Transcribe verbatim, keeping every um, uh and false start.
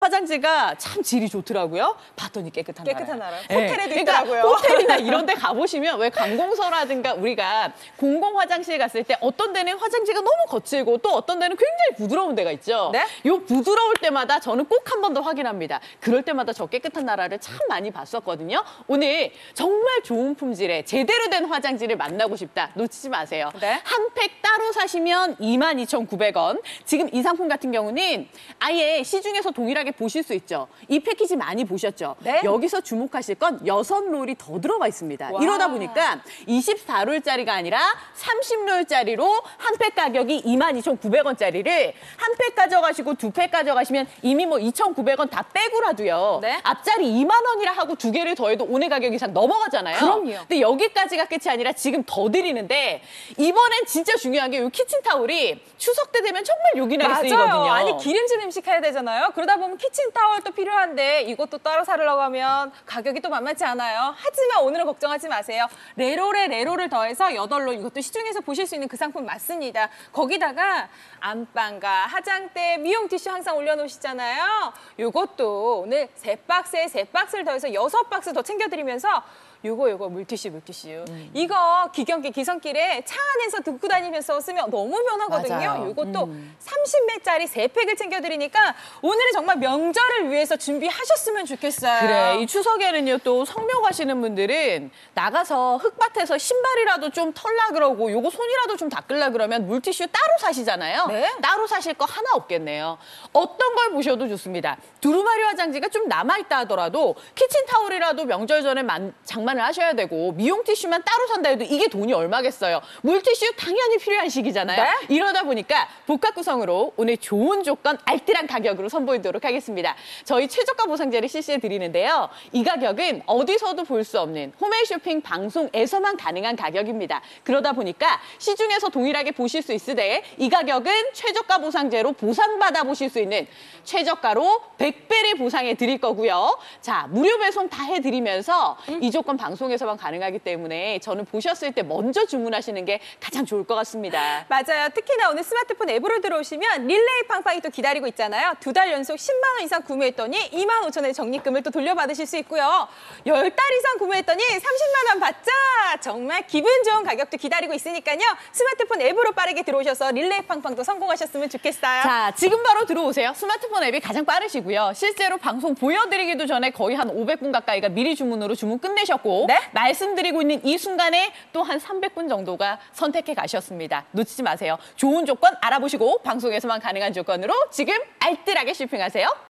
화장지가 참 질이 좋더라고요. 봤더니 깨끗한 나라. 깨끗한 나라. 네. 호텔에도 그러니까 있더라고요. 호텔이나 이런 데 가보시면 왜 관공서라든가 우리가 공공 화장실 갔을 때 어떤 데는 화장지가 너무 거칠고 또 어떤 데는 굉장히 부드러운 데가 있죠. 네? 요 부드러울 때마다 저는 꼭 한 번 더 확인합니다. 그럴 때마다 저 깨끗한 나라를 참 많이 봤었거든요. 오늘 정말 좋은 품질의 제대로 된 화장지를 만나고 싶다. 놓치지 마세요. 네? 한 팩 따로 사시면 이만 이천구백 원. 지금 이 상품 같은 경우는 아예 시중에서 동일하게 보실 수 있죠. 이 패키지 많이 보셨죠? 네. 여기서 주목하실 건 여섯 롤이 더 들어가 있습니다. 와. 이러다 보니까 이십사 롤짜리가 아니라 삼십 롤짜리로 한 팩 가격이 이만 이천구백 원짜리를 한 팩 가져가시고 두 팩 가져가시면 이미 뭐 이천구백 원 다 빼고라도요. 네. 앞자리 이만 원이라 하고 두 개를 더해도 오늘 가격 이상 넘어가잖아요. 그럼요. 근데 여기까지가 끝이 아니라 지금 더 드리는데 이번엔 진짜 중요한 게 이 키친타올이 추석 때 되면 정말 요긴하게 맞아요. 쓰이거든요. 아니 기름진 음식 해야 되잖아요. 그러다 보면 키친타월도 필요한데 이것도 따로 사려고 하면 가격이 또 만만치 않아요. 하지만 오늘은 걱정하지 마세요. 레롤에 레롤을 더해서 여덟 롤 이것도 시중에서 보실 수 있는 그 상품 맞습니다. 거기다가 안방과 화장대, 미용 티슈 항상 올려놓으시잖아요. 이것도 오늘 세 박스에 세 박스를 더해서 여섯 박스 더 챙겨드리면서 요거 요거 물티슈 물티슈 음. 이거 기경길 기성길에 차 안에서 듣고 다니면서 쓰면 너무 편하거든요. 맞아요. 요것도 음. 삼십 밀짜리 세 팩을 챙겨드리니까 오늘은 정말 명절을 위해서 준비하셨으면 좋겠어요. 그래, 이 추석에는요, 또 성묘 가시는 분들은 나가서 흙밭에서 신발이라도 좀 털라 그러고 요거 손이라도 좀 닦으려 그러면 물티슈 따로 사시잖아요. 네. 따로 사실 거 하나 없겠네요. 어떤 걸 보셔도 좋습니다. 두루마리 화장지가 좀 남아있다 하더라도 키친타올이라도 명절 전에 만, 장만을 하셔야 되고 미용 티슈만 따로 산다 해도 이게 돈이 얼마겠어요. 물티슈 당연히 필요한 시기잖아요. 네? 이러다 보니까 복합 구성으로 오늘 좋은 조건 알뜰한 가격으로 선보이도록 하겠습니다. 저희 최저가 보상제를 실시해 드리는데요. 이 가격은 어디서도 볼 수 없는 홈앤쇼핑 방송에서만 가능한 가격입니다. 그러다 보니까 시중에서 동일하게 보실 수 있으되 이 가격은 최저가 보상제로 보상받아 보실 수 있는 최저가로 백 배를 보상해 드릴 거고요. 자, 무료 배송 다 해드리면서 음? 이 조건 방송에서만 가능하기 때문에 저는 보셨을 때 먼저 주문하시는 게 가장 좋을 것 같습니다. 맞아요. 특히나 오늘 스마트폰 앱으로 들어오시면 릴레이 팡팡이 또 기다리고 있잖아요. 두 달 연속 십만 원 이상 구매했더니 이만 오천 원의 적립금을 또 돌려받으실 수 있고요. 열 달 이상 구매했더니 삼십만 원 받자! 정말 기분 좋은 가격도 기다리고 있으니까요. 스마트폰 앱으로 빠르게 들어오셔서 릴레이 팡팡도 성공하셨으면 좋겠어요. 자, 지금 바로 들어오세요. 스마트폰 앱이 가장 빠르시고요. 실제로 방송 보여드리기도 전에 거의 한 오백 분 가까이가 미리 주문으로 주문 끝내셨고 네? 말씀드리고 있는 이 순간에 또 한 삼백 분 정도가 선택해 가셨습니다. 놓치지 마세요. 좋은 조건 알아보시고 방송에서만 가능한 조건으로 지금 알뜰하게 쇼핑하세요.